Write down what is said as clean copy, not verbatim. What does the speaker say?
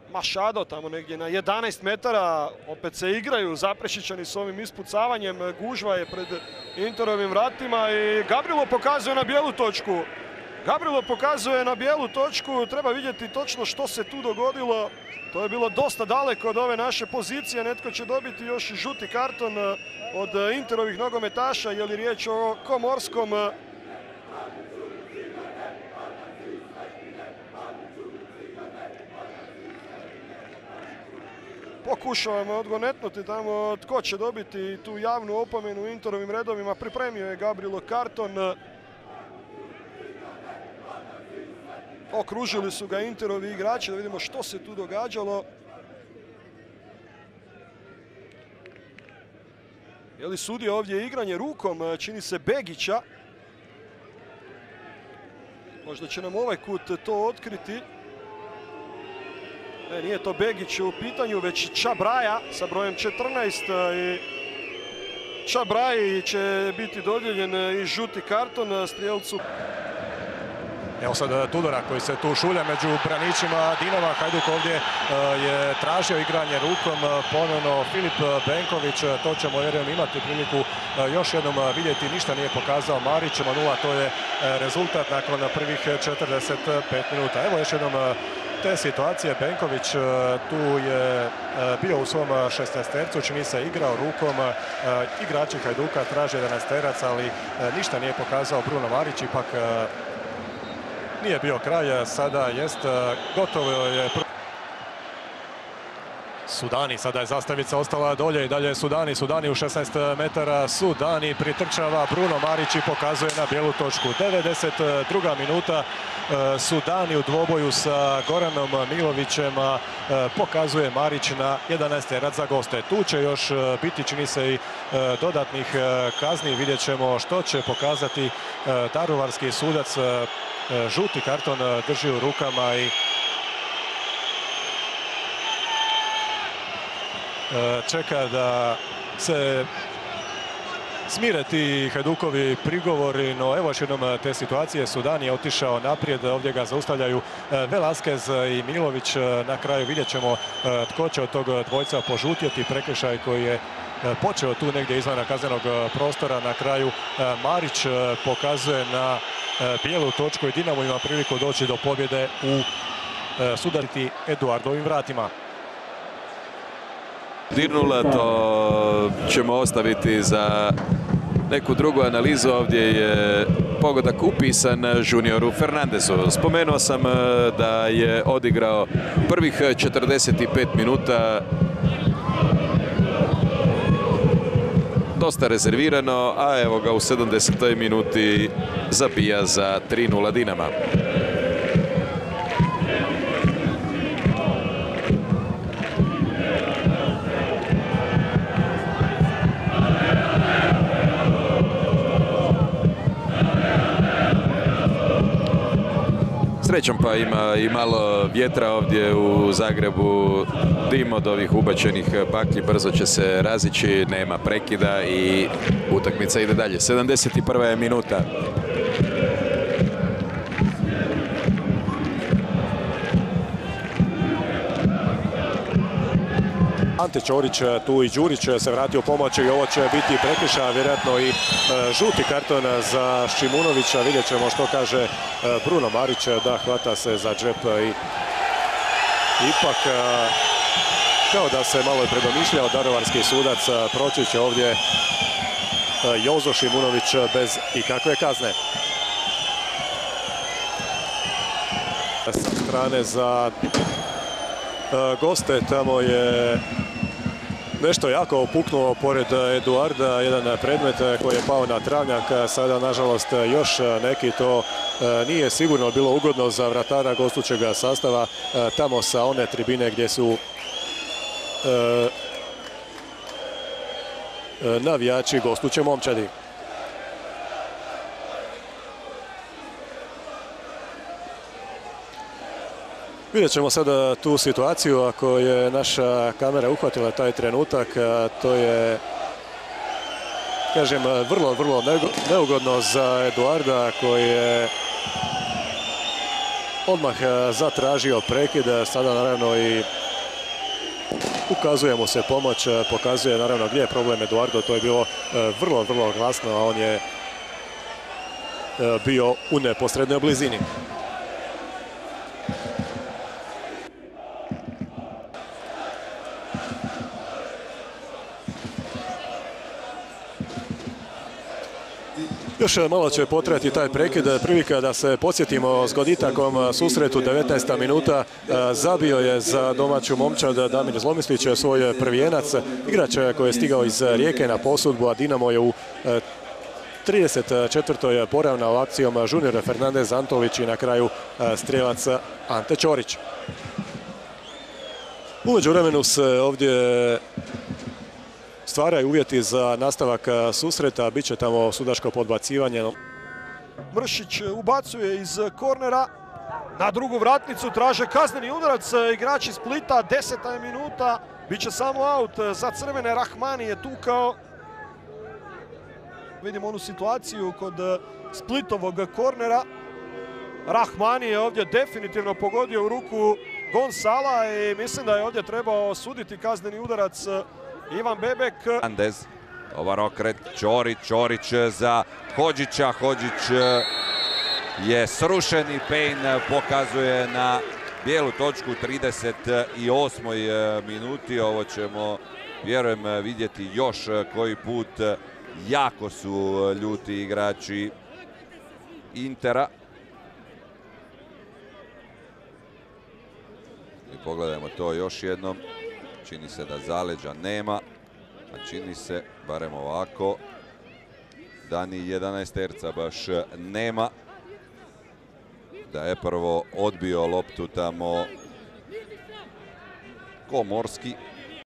Mašado tamo negdje na 11 metara. Opet se igraju Zaprešićani s ovim ispucavanjem. Gužva je pred Interovim vratima i Gabrilo pokazuje na bijelu točku. Gabrilo pokazuje na bijelu točku. Treba vidjeti točno što se tu dogodilo. To je bilo dosta daleko od ove naše pozicije. Netko će dobiti još žuti karton od Interovih nogometaša. Je li riječ o Komorskom? Pokušavamo odgonetnuti tamo tko će dobiti tu javnu opomenu u Interovim redovima. Pripremio je Gabrilo karton. Okružili su ga Interovi igrači, da vidimo što se tu događalo. Je li sudio ovdje igranje rukom, čini se Begića. Možda će nam ovaj kut to otkriti. Ne, nije to Begić u pitanju, već Čabraja sa brojem 14. I Čabraji će biti dodijeljen i žuti karton strijelcu. Evo sad Tudora koji se tu šulja među braničima Dinama. Hajduk ovdje je tražio igranje rukom. Ponovno Filip Benković. To ćemo vjerujem imati priliku još jednom vidjeti. Ništa nije pokazao Marić. 0 to je rezultat nakon prvih 45 minuta. Evo još jednom te situacije. Benković tu je bio u svom 16-tercu. Čini se igrao rukom. Igrači Hajduka traže 11-terac, ali ništa nije pokazao Bruno Marić. Ipak nije bio kraj, sada jest gotovo je. Sudani, sada je zastavica ostala dolje i dalje Sudani u 16 metara. Sudani pritrčava, Bruno Marić i pokazuje na bijelu točku. 92. minuta, Sudani u dvoboju sa Goranom Milovićem, pokazuje Marić na 11-terac za goste. Tu će još biti, čini se, i dodatnih kazni. Vidjet ćemo što će pokazati daruvarski sudac. Žuti karton drži u rukama i čeka da se smire ti Hajdukovi prigovori, no evo još jednom te situacije. Sudani je otišao naprijed, ovdje ga zaustavljaju Velasquez i Milović. Na kraju vidjet ćemo tko će od tog dvojca požutjeti. Prekršaj koji je počeo tu negdje izvan kaznenog prostora. Na kraju Marić pokazuje na bijelu točku i Dinamo ima priliku doći do pobjede u sudariti Eduardovim vratima. Dirnula, to ćemo ostaviti za neku drugu analizu. Ovdje je pogodak upisan Junioru Fernandezu. Spomenuo sam da je odigrao prvih 45 minuta dosta rezervirano, a evo ga u 70. minuti zabija za 3:0 Dinama. Srećom pa ima i malo vjetra ovdje u Zagrebu. Dim od ovih ubačenih baklji brzo će se razići, nema prekida i utakmica ide dalje. 71. je minuta. Ante Ćorić tu i Đurić se vratio u pomoć i ovo će biti prekršaj, vjerojatno i žuti karton za Šimunovića. Vidjet ćemo što kaže Bruno Marić, da hvata se za džep i ipak kao da se malo je predomišljao daruvarski sudac. Proći će ovdje Jozo Šimunović bez ikakve kazne. Sa strane za goste tamo je nešto jako opuknulo pored Eduarda, jedan predmet koji je pao na travnjak. Sada, nažalost, još neki. To nije sigurno bilo ugodno za vratara gostujućeg sastava tamo sa one tribine gdje su navijači gostujuće momčadi. Vidjet ćemo sada tu situaciju, ako je naša kamera uhvatila taj trenutak. To je, kažem, vrlo neugodno za Eduarda koji je odmah zatražio prekid. Sada naravno i ukazuje mu se pomoć, pokazuje naravno gdje je problem Eduardo. To je bilo vrlo, vrlo glasno, a on je bio u neposrednoj blizini. Još malo će potrajati taj prekid, prilika da se podsjetimo s Goditakom susretu, 19. minuta, zabio je za domaću momčad Damir Zlomislić svoj prvijenac, igrač koji je stigao iz Rijeke na posudbu, a Dinamo je u 34. poravnao akcijom Junior Fernandez Antolić i na kraju strijelac Ante Ćorić. U međuvremenu se ovdje stvaraju uvjeti za nastavak susreta, bit će tamo sudačko podbacivanje. Mršić ubacuje iz kornera na drugu vratnicu, traže kazneni udarac igrači Splita, 10. minuta, bit će samo aut za crvene. Rahmani je tukao. Vidimo onu situaciju kod Splitovog kornera. Rahmani je ovdje definitivno pogodio u ruku Gonzala i mislim da je ovdje trebao suditi kazneni udarac Ivan Bebek. Dobar okret, Ćorić za Hodžića. Hodžić je srušen i Payne pokazuje na bijelu točku 38. minuti. Ovo ćemo, vjerujem, vidjeti još koji put. Jako su ljuti igrači Intera. I pogledajmo to još jednom. Čini se da zaleđa nema, a čini se, barem ovako, da ni 11-terca baš nema. Da je prvo odbio loptu tamo Komorski.